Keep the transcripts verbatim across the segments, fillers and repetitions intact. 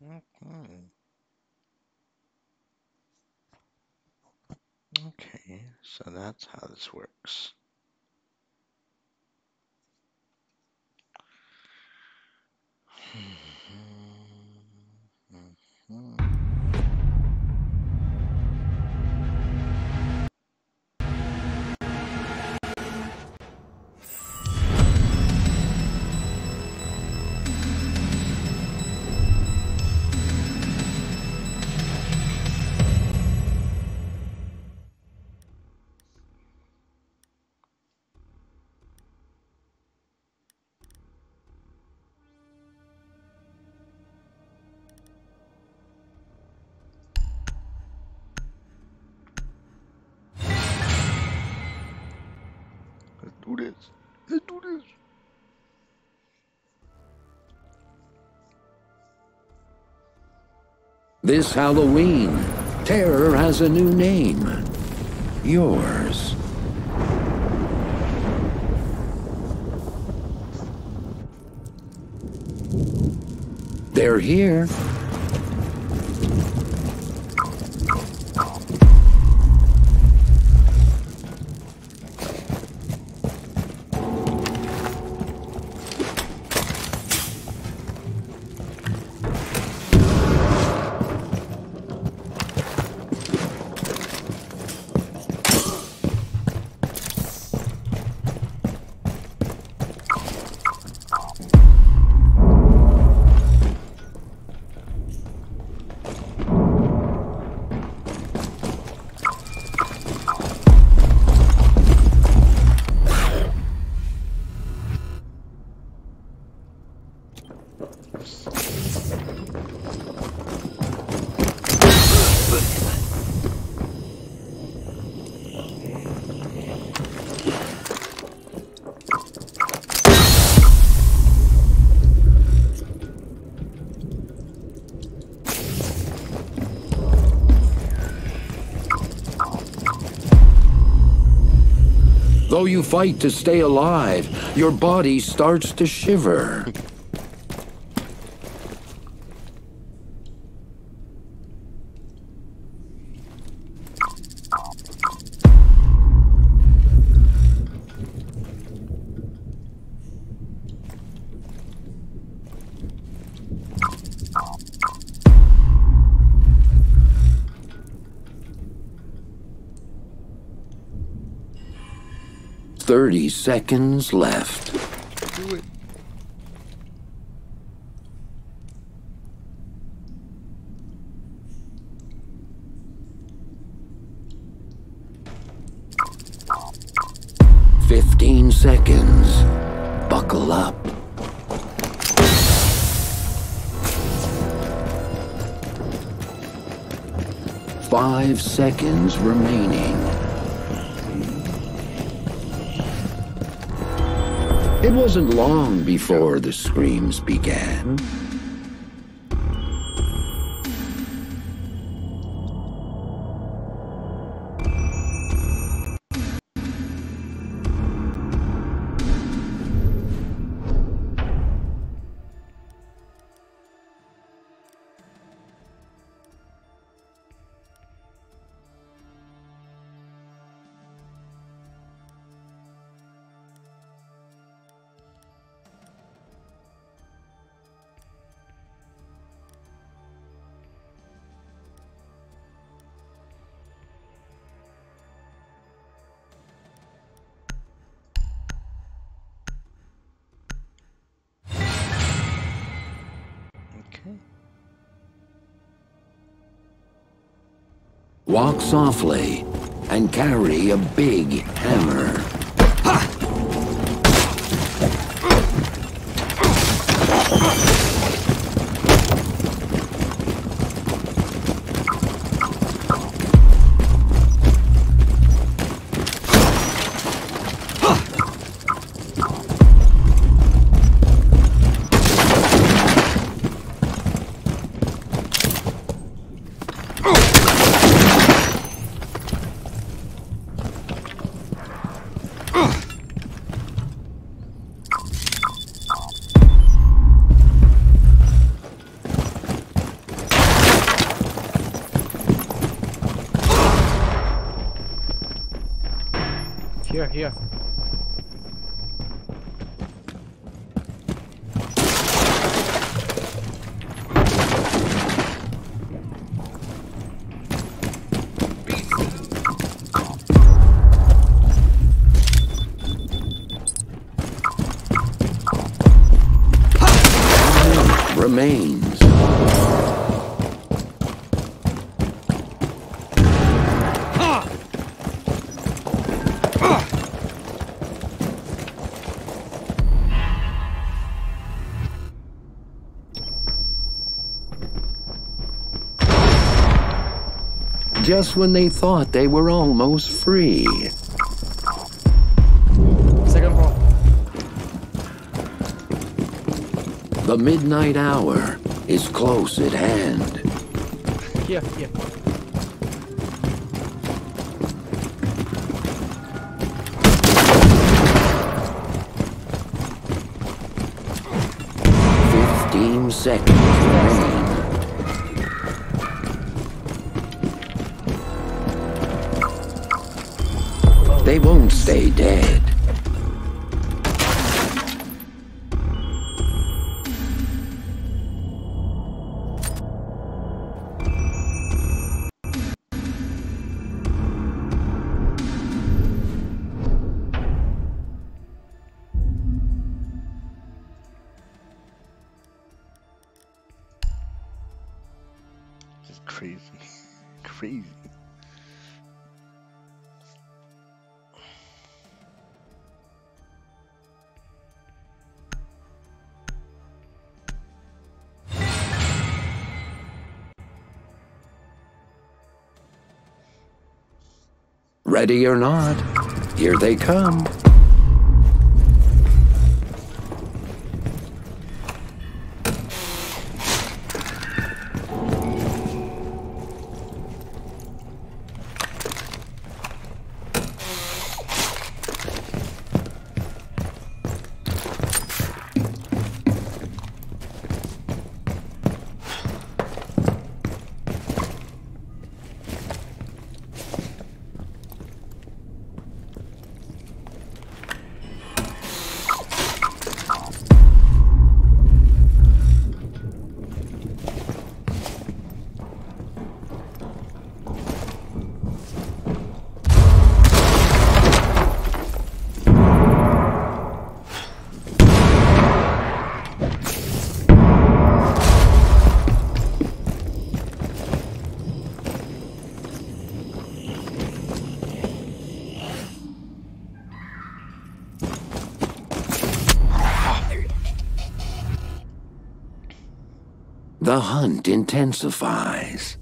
Okay. Okay, so that's how this works. Let's do this. Let's do this. This Halloween, terror has a new name. Yours. They're here. Though you fight to stay alive, your body starts to shiver. Thirty seconds left. Do it. Fifteen seconds. Buckle up. Five seconds remaining. It wasn't long before the screams began. Okay. Walk softly and carry a big hammer. Here, here. Remains. Just when they thought they were almost free. Second floor. The midnight hour is close at hand. Here, here. Fifteen seconds remain. They won't stay dead. This is crazy. Crazy. Ready or not, here they come. The hunt intensifies.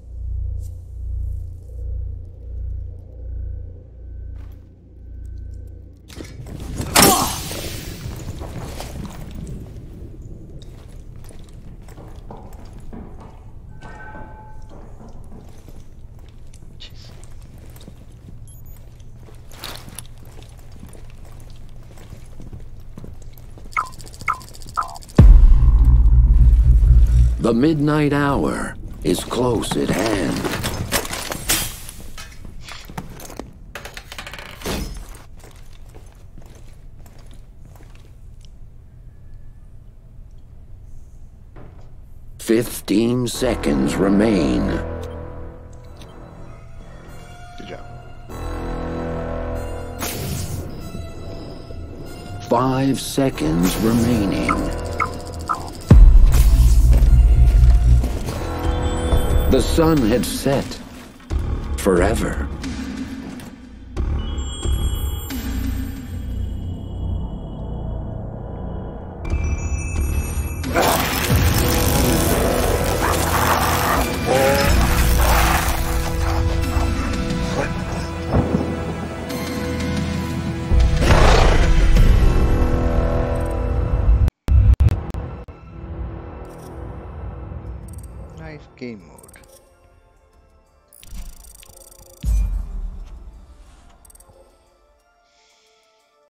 The midnight hour is close at hand. Fifteen seconds remain. Good job. Five seconds remaining. The sun had set forever. Nice game mode.